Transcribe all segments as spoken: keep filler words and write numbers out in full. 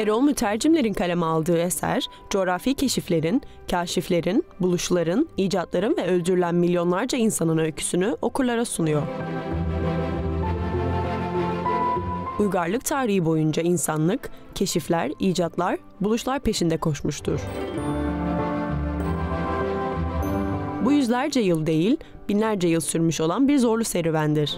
Erol Mütercimler'in kaleme aldığı eser, coğrafi keşiflerin, kaşiflerin, buluşların, icatların ve öldürülen milyonlarca insanın öyküsünü okurlara sunuyor. Uygarlık tarihi boyunca insanlık, keşifler, icatlar, buluşlar peşinde koşmuştur. Bu yüzlerce yıl değil, binlerce yıl sürmüş olan bir zorlu serüvendir.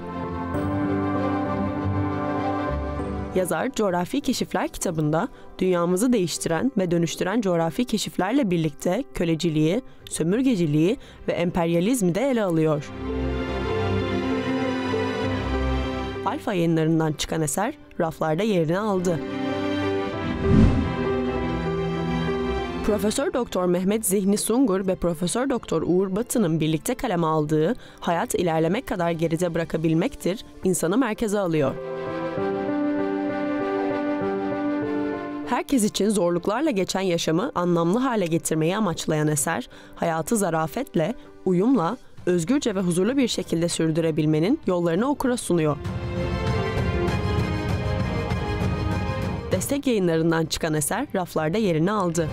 Yazar, Coğrafi Keşifler kitabında dünyamızı değiştiren ve dönüştüren coğrafi keşiflerle birlikte köleciliği, sömürgeciliği ve emperyalizmi de ele alıyor. Alfa Yayınlarından çıkan eser raflarda yerini aldı. Profesör Doktor Mehmet Zihni Sungur ve Profesör Doktor Uğur Batı'nın birlikte kaleme aldığı "Hayat ilerlemek kadar geride bırakabilmektir" insanı merkeze alıyor. Herkes için zorluklarla geçen yaşamı anlamlı hale getirmeyi amaçlayan eser, hayatı zarafetle, uyumla, özgürce ve huzurlu bir şekilde sürdürebilmenin yollarını okura sunuyor. Destek Yayınlarından çıkan eser raflarda yerini aldı.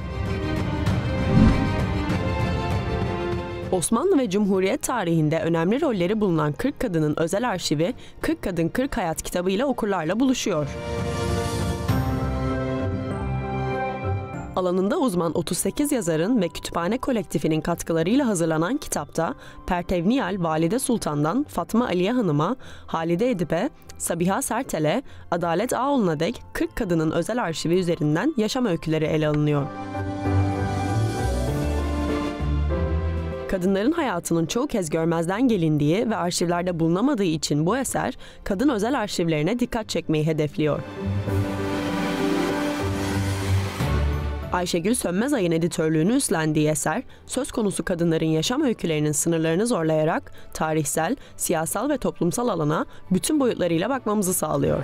Osmanlı ve Cumhuriyet tarihinde önemli rolleri bulunan kırk Kadının özel arşivi kırk Kadın kırk Hayat kitabıyla okurlarla buluşuyor. Alanında uzman otuz sekiz yazarın ve kütüphane kolektifinin katkılarıyla hazırlanan kitapta Pertev Nihal Valide Sultan'dan Fatma Aliye Hanım'a, Halide Edip'e, Sabiha Sertel'e, Adalet Ağoğlu'na dek kırk kadının özel arşivi üzerinden yaşam öyküleri ele alınıyor. Kadınların hayatının çoğu kez görmezden gelindiği ve arşivlerde bulunamadığı için bu eser, kadın özel arşivlerine dikkat çekmeyi hedefliyor. Ayşegül Sönmezay'ın editörlüğünü üstlendiği eser, söz konusu kadınların yaşam öykülerinin sınırlarını zorlayarak tarihsel, siyasal ve toplumsal alana bütün boyutlarıyla bakmamızı sağlıyor.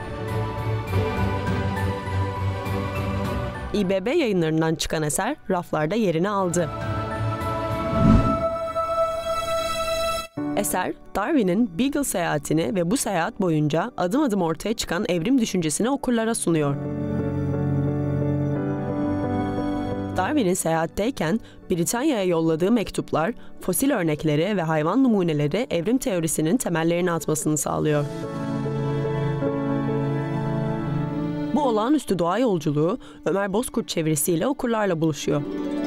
İBB Yayınlarından çıkan eser raflarda yerini aldı. Eser, Darwin'in Beagle seyahatini ve bu seyahat boyunca adım adım ortaya çıkan evrim düşüncesini okurlara sunuyor. Darwin'in seyahatteyken Britanya'ya yolladığı mektuplar, fosil örnekleri ve hayvan numuneleri evrim teorisinin temellerini atmasını sağlıyor. Bu olağanüstü doğa yolculuğu Ömer Bozkurt çevirisiyle okurlarla buluşuyor.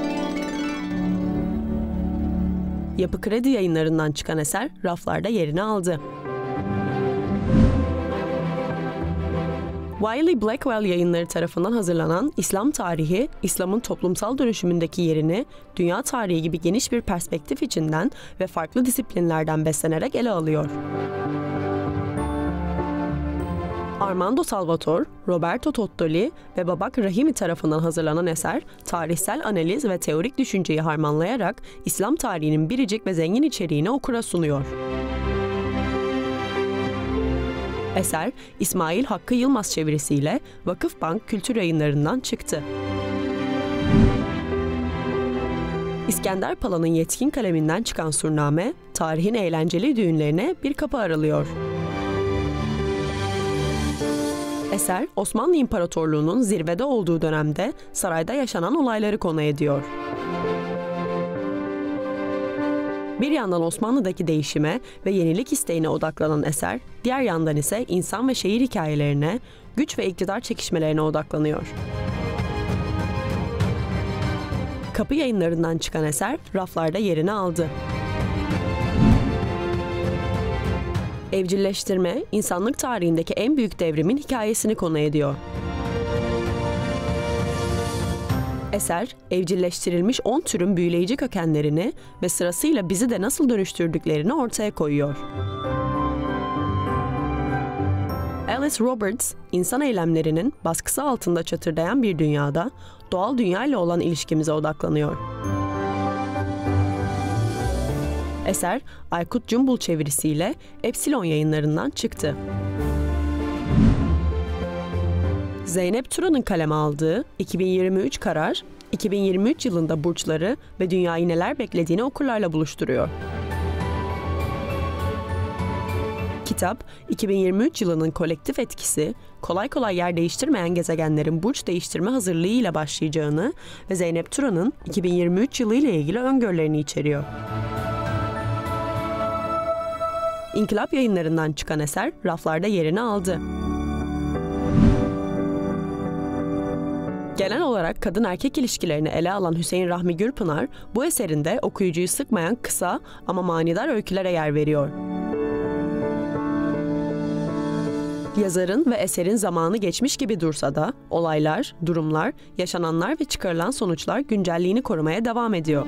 Yapı Kredi Yayınlarından çıkan eser raflarda yerini aldı. Wiley Blackwell Yayınları tarafından hazırlanan İslam Tarihi, İslam'ın toplumsal dönüşümündeki yerini dünya tarihi gibi geniş bir perspektif içinden ve farklı disiplinlerden beslenerek ele alıyor. Armando Salvatore, Roberto Tottoli ve Babak Rahimi tarafından hazırlanan eser, tarihsel analiz ve teorik düşünceyi harmanlayarak İslam tarihinin biricik ve zengin içeriğini okura sunuyor. Eser, İsmail Hakkı Yılmaz çevirisiyle Vakıfbank Kültür Yayınlarından çıktı. İskender Pala'nın yetkin kaleminden çıkan Surname, tarihin eğlenceli düğünlerine bir kapı aralıyor. Eser, Osmanlı İmparatorluğu'nun zirvede olduğu dönemde sarayda yaşanan olayları konu ediyor. Bir yandan Osmanlı'daki değişime ve yenilik isteğine odaklanan eser, diğer yandan ise insan ve şehir hikayelerine, güç ve iktidar çekişmelerine odaklanıyor. Kapı Yayınlarından çıkan eser raflarda yerini aldı. Evcilleştirme, insanlık tarihindeki en büyük devrimin hikayesini konu ediyor. Eser, evcilleştirilmiş on türün büyüleyici kökenlerini ve sırasıyla bizi de nasıl dönüştürdüklerini ortaya koyuyor. Alice Roberts, insan eylemlerinin baskısı altında çatırdayan bir dünyada doğal dünya ile olan ilişkimize odaklanıyor. Eser, Aykut Cumbul çevirisiyle Epsilon Yayınlarından çıktı. Zeynep Turan'ın kaleme aldığı iki bin yirmi üç Karar, iki bin yirmi üç yılında burçları ve dünyayı neler beklediğini okurlarla buluşturuyor. Kitap, iki bin yirmi üç yılının kolektif etkisi, kolay kolay yer değiştirmeyen gezegenlerin burç değiştirme hazırlığı ile başlayacağını ve Zeynep Turan'ın iki bin yirmi üç yılı ile ilgili öngörülerini içeriyor. İnkılap Yayınları'ndan çıkan eser raflarda yerini aldı. Genel olarak kadın erkek ilişkilerini ele alan Hüseyin Rahmi Gürpınar, bu eserinde okuyucuyu sıkmayan kısa ama manidar öykülere yer veriyor. Yazarın ve eserin zamanı geçmiş gibi dursa da olaylar, durumlar, yaşananlar ve çıkarılan sonuçlar güncelliğini korumaya devam ediyor.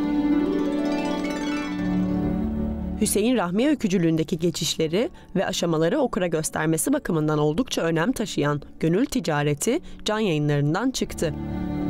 Hüseyin Rahmi öykücülüğündeki geçişleri ve aşamaları okura göstermesi bakımından oldukça önem taşıyan Gönül Ticareti Can Yayınları'ndan çıktı.